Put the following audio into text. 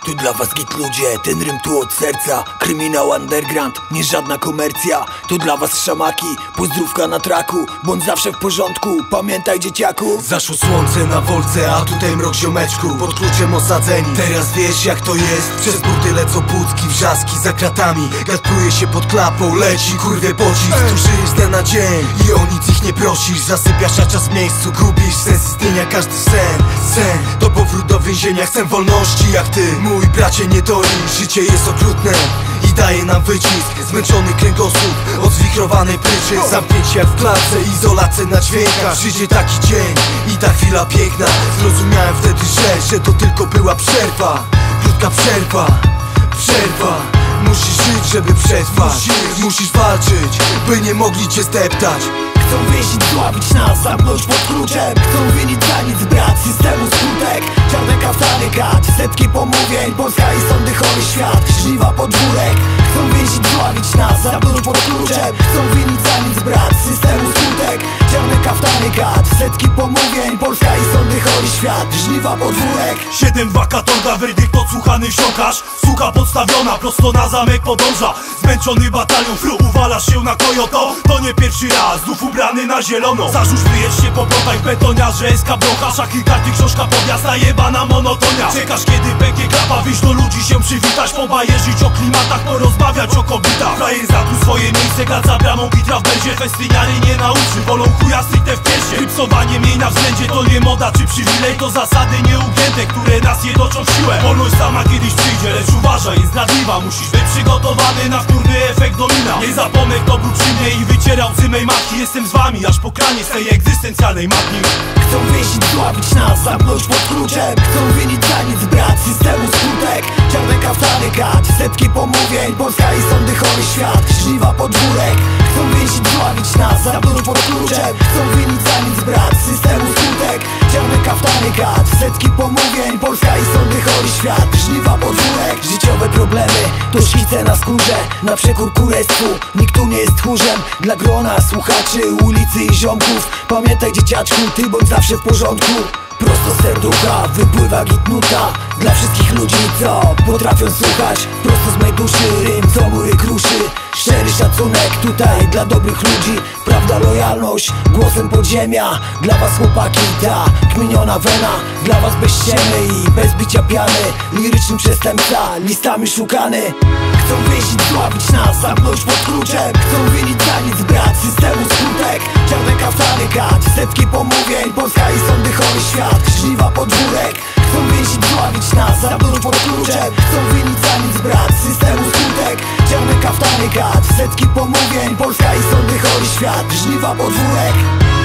Tu dla was git ludzie, ten rym tu od serca. Kryminał underground, nie żadna komercja. Tu dla was szamaki, pozdrówka na traku. Bądź zawsze w porządku, pamiętaj dzieciaku. Zaszło słońce na Wolce, a tutaj mrok ziomeczku. Pod kluczem osadzeni, teraz wiesz jak to jest. Przez burty lecą budki, wrzaski za kratami. Gad pluje się pod klapą, leci kurwie pocisk. Tu żyjesz z dnia na dzień i o nic ich nie prosisz. Zasypiasz na czas w miejscu, gubisz sens istnienia, każdy sen to powrót do więzienia. Chcę wolności jak ty, mój bracie, nie doli. Życie jest okrutne i daje nam wycisk. Zmęczony kręgosłup od zwichrowanej pryczy. Zamknięcie jak w klatce, izolacja na dźwiękach. Przyjdzie taki dzień i ta chwila piękna. Zrozumiałem wtedy, że to tylko była przerwa. Krótka przerwa. Musisz żyć, żeby przetrwać. Musisz walczyć, by nie mogli cię zdeptać. Chcą więzić, dławić nas, zamknąć pod kluczem. Chcą winić za nic, brat, systemu skutek. Czarne kaftany, gad, setki pomówień. Polska i sądy, chory świat, żniwa podwórek. Chcą więzić, dławić nas, zamknąć pod kluczem. Chcą winić za nic, brat, systemu skutek. Czarne kaftany, gad, setki pomówień. Polska i sądy, chory świat, żniwa podwórek. 7-2 katorga, werdykt odsłuchany wsiąkasz. Słucha podstawiona, prosto na zamek podąża. Zmęczony batalion, fru, uwalasz się na kojoto. To nie pierwszy raz, znów ubrany na zielono. Zarzuć wyjedź się po prątach, betoniarze, SK bloka. Szachy, karty, książka, podjazda, jebana monotonia. Czekasz kiedy pęknie klapa, wyjść do ludzi się przywitać. Pobajerzyć o klimatach, porozmawiać o kobietach. Frajer zna tu swoje miejsce, gad za bramą, gitra w będzie. Festyniary nie nauczy, wolą chuja stricte w piersie. Hypsowanie miej na względzie, to nie moda czy przywilej. To zasady nieugięte, które nas jednoczą w siłę. Wolność sama kiedyś przyjdzie, lecz uważaj, jest zdradliwa. Musisz być przygotowany na wtórny efekt domina. Nie zapomnę kto był przy mnie i wycierał łzy mej matki. Jestem z wami, aż po kranie z tej egzystencjalnej matni. Chcą więzić, dławić nas, zamknąć pod kluczem. Chcą winić za nic, brat, systemu skutek. Czarne kaftany, gad, setki pomówień. Polska i sądy, chory świat, żniwa podwórek. Chcą więzić, dławić nas, zamknąć pod kluczem. Chcą winić za nic, brat, systemu skutek. Czarne kaftany, gad, setki pomówień. Polska i sądy, chory świat, żniwa podwórek. Życiowe problemy to szkice na skórze. Na przekór kurestwu, nikt tu nie jest tchórzem. Dla grona słuchaczy, ulicy i ziomków. Pamiętaj dzieciaczku, ty bądź zawsze w porządku. Prosto z serducha wypływa gitnuta. Dla wszystkich ludzi, co potrafią słuchać. Prosto z mej duszy rym, co mury kruszy. Szczery szacunek tutaj dla dobrych ludzi. Prawda, lojalność, głosem podziemia. Dla was chłopaki, ta kmieniona wena. Dla was bez ściemy i bez bicia piany. Liryczny przestępca, listami szukany. Chcą więzić, dławić nas, zamknąć pod kluczem. Chcą winić za nic, brat, systemu skutek. Czarne kaftany, gad, setki pomówień. Polska i sądy, chory świat, żniwa podwórek. Chcą więzić, dławić nas, zamknąć pod kluczem. Chcą winić za nic, brat, systemu skutek. Czarne kaftany, gad, setki pomówień. Polska i sądy, chory świat, żniwa podwórek.